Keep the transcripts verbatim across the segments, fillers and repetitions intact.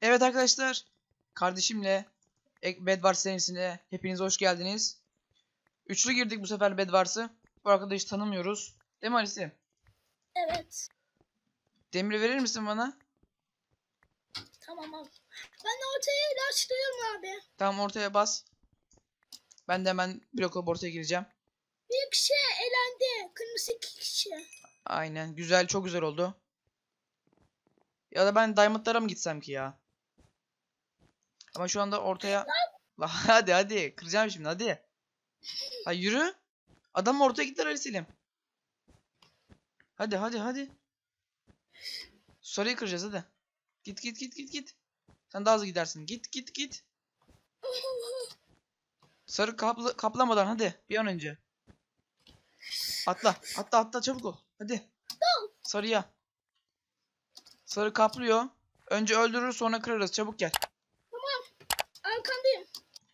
Evet arkadaşlar, kardeşimle Bed Wars serisine hepiniz hoş geldiniz. Üçlü girdik bu sefer Bed Wars'ı. Bu arkadaşı tanımıyoruz. Değil mi Alice? Evet. Demiri verir misin bana? Tamam abi. Ben ortaya ilaçlıyorum abi. Tamam, ortaya bas. Ben de hemen blok alıp ortaya gireceğim. Bir kişi elendi. Kırmızı iki kişi. Aynen, güzel, çok güzel oldu. Ya da ben Diamond'lara mı gitsem ki ya? Ama şu anda ortaya... La, hadi hadi, kıracağım şimdi, hadi. Ha, yürü. Adam ortaya gittiler Ali Selim. Hadi hadi hadi. Sarıyı kıracağız hadi. Git git git git git. Sen daha hızlı gidersin. Git git git. Sarı kaplı, kaplamadan hadi bir an önce. Atla atla atla, çabuk ol. Hadi. Sarıya. Sarı kaplıyor. Önce öldürür sonra kırarız. Çabuk gel. Tamam. Arkandayım.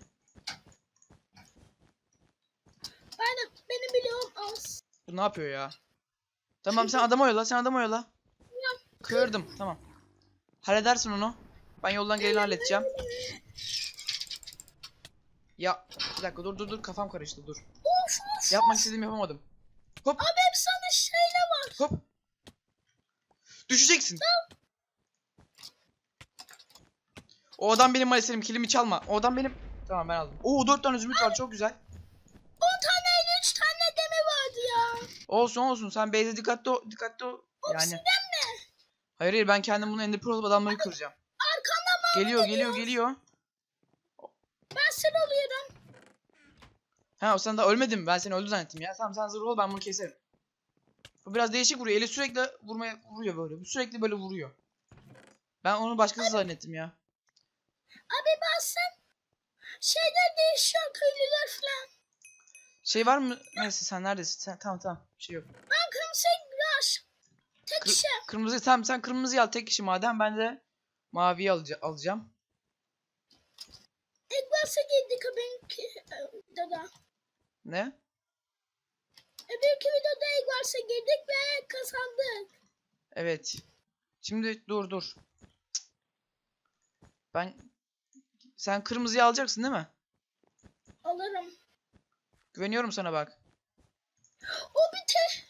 Ben de, benim biliyorum az. Bu ne yapıyor ya? Tamam, sen adam oyala, sen adam oyala. Kırdım, tamam. Halledersin onu. Ben yoldan geleni halledeceğim. Ya bir dakika, dur dur dur, kafam karıştı, dur. Of, of, Yapmak of. istediğimi yapamadım. Hop Abi hep sana şeyle var. hop. Düşeceksin. Tamam. O adam benim Maliselim, kilimi çalma. O adam benim. Tamam, ben aldım. Oo, dört tane zümrüt var, çok güzel. on tane üç tane deme vardı ya. Olsun olsun, sen base'e dikkatli ol, dikkatli ol. Yani. Obsidian mi? Hayır hayır, ben kendim bunu Ender Pearl alıp adamları kıracağım. Arkandan bana Geliyor geliyor geliyor. Ben sen oluyorum. Ha, o sen daha ölmedin mi? Ben seni öldü zannettim ya. Tamam, sen zırh ol, ben bunu keserim. Bu biraz değişik vuruyor. Eli sürekli vurmaya vuruyor böyle. Sürekli böyle vuruyor. Ben onu başkası zannettim ya. Abi bazen şeyler değişiyor, köylüler falan. Şey var mı? Neyse, sen neredesin? Sen, tamam tamam. Bir şey yok. Ben kırmızı biraz. Tek Kır, kişi. kırmızı, tamam, sen kırmızıyı al tek kişi madem, ben de maviyi alca alacağım. İlk başta girdik benimki videoda. Ne? Öbürkü videoda ilk başta girdik ve kazandık. Evet. Şimdi dur dur. Ben sen kırmızıyı alacaksın değil mi? Alırım. Güveniyorum sana bak. O biter.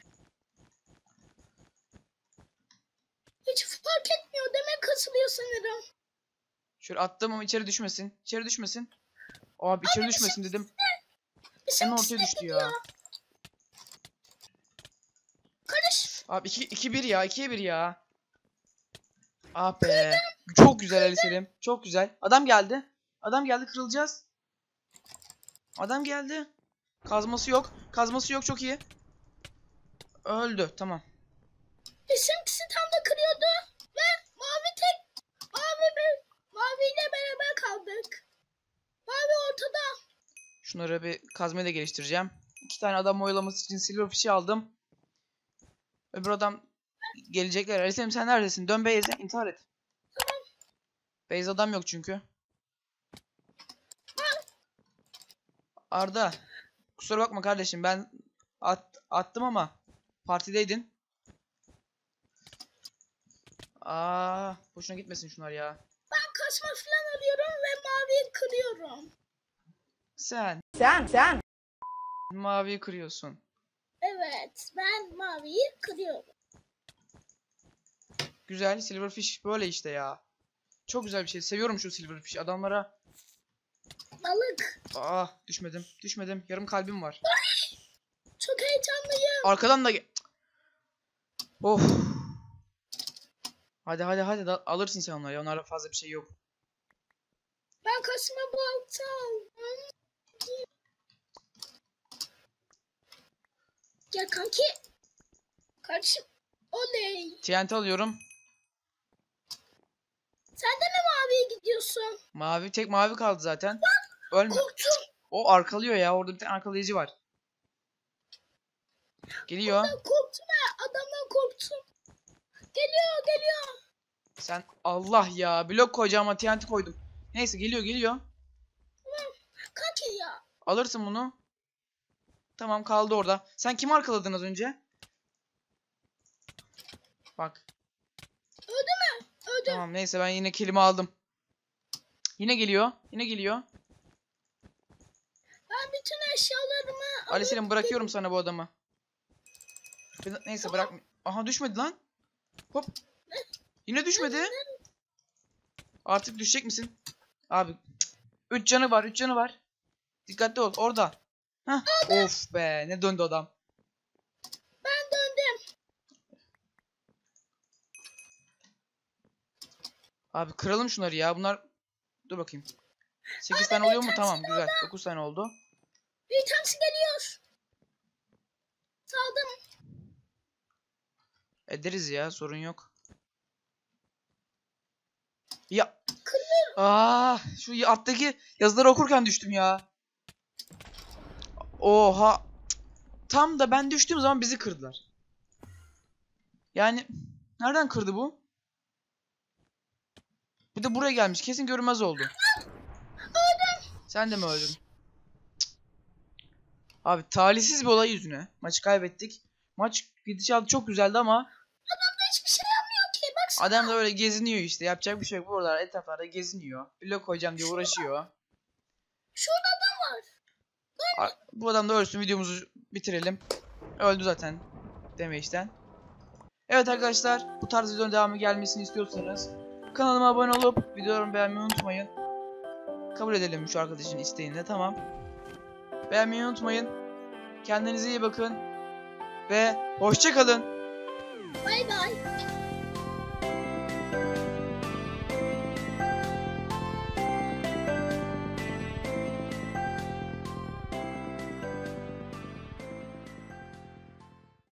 Hiç fark etmiyor. Demek kasılıyor sanırım. Şöyle attım ama içeri düşmesin. İçeri düşmesin. Abi içeri Abi, düşmesin dedim. Bizim En ortaya düştü ya. Karış. Abi iki bir ya. ikiye bir ya. Ah be. Çok güzel Ali Selim. Çok güzel. Adam geldi. Adam geldi, kırılacağız. Adam geldi. Kazması yok. Kazması yok, çok iyi. Öldü, tamam. Bizimkisi tam da kırıyordu. Ve mavi tek. Mavi bir. Maviyle beraber kaldık. Mavi ortada. Şunları bir kazmayla geliştireceğim. İki tane adam oyalaması için silverfish'i aldım. Öbür adam gelecekler. Ali Selim, sen neredesin? Dön base'e, intihar et. Tamam. Base adam yok çünkü. Arda. Kusura bakma kardeşim, ben at, attım ama partideydin. Aa, boşuna gitmesin şunlar ya. Ben kasma falan alıyorum ve maviyi kırıyorum. Sen. Sen, sen. Maviyi kırıyorsun. Evet, ben maviyi kırıyorum. Güzel, silverfish böyle işte ya. Çok güzel bir şey. Seviyorum şu silverfish. Adamlara... Balık. Aa, düşmedim. Düşmedim. Yarım kalbim var. Çok heyecanlıyım. Arkadan da... Of. Hadi hadi hadi. Da alırsın sen onları ya. Onlarda fazla bir şey yok. Ben kasma balta aldım. Gel kanki. Kardeşim. Oley. T N T alıyorum. Sen de mi maviye gidiyorsun? Mavi, tek mavi kaldı zaten. Ölme. Korktum. O arkalıyor ya. Orada bir tane arkalayıcı var. Geliyor. Ben korktum ha. Adamdan korktum. Geliyor geliyor. Sen Allah ya. Blok koyacağım ama T N T koydum. Neyse, geliyor geliyor. Tamam. Kanki ya. Alırsın bunu. Tamam, kaldı orada. Sen kimi arkaladın az önce? Bak. Öldü mü? Tamam neyse ben yine kilimi aldım. Yine geliyor. Yine geliyor. Ben bütün eşyalarımı Ali Selim bırakıyorum sana bu adamı. Neyse bırak. Aha düşmedi lan. Hop. Yine düşmedi. Artık düşecek misin? Abi. üç canı var. üç canı var. Dikkatli ol. Orada. Hah. Of be. Ne döndü adam. ben döndüm. Abi kıralım şunları ya. Bunlar. Dur bakayım. sekiz tane oluyor mu? Tamam güzel. dokuz tane oldu. Bir tanesi geliyor. Saldım. Ederiz ya. Sorun yok. Ya. Kırıyorum. Aa, şu alttaki yazıları okurken düştüm ya. Oha. Tam da ben düştüğüm zaman bizi kırdılar. Yani nereden kırdı bu? Bir de buraya gelmiş. Kesin görünmez oldu. Sen de mi öldün? Cık. Abi talihsiz bir olay yüzüne maçı kaybettik. Maç gidişatı çok güzeldi ama Adam da hiçbir şey yapmıyor ki. Baksana. adam da öyle geziniyor işte. Yapacak bir şey yok. Buralar etraflarda geziniyor. Blok koyacağım diye uğraşıyor. Şurada adam var. A- Bu adam da ölsün, videomuzu bitirelim. Öldü zaten demeçten. Evet arkadaşlar, bu tarz videonun devamı gelmesini istiyorsanız kanalıma abone olup videolarımı beğenmeyi unutmayın. Kabul edelim şu arkadaşın isteğini de, tamam. Beğenmeyi unutmayın. Kendinize iyi bakın ve hoşça kalın. Bay bay.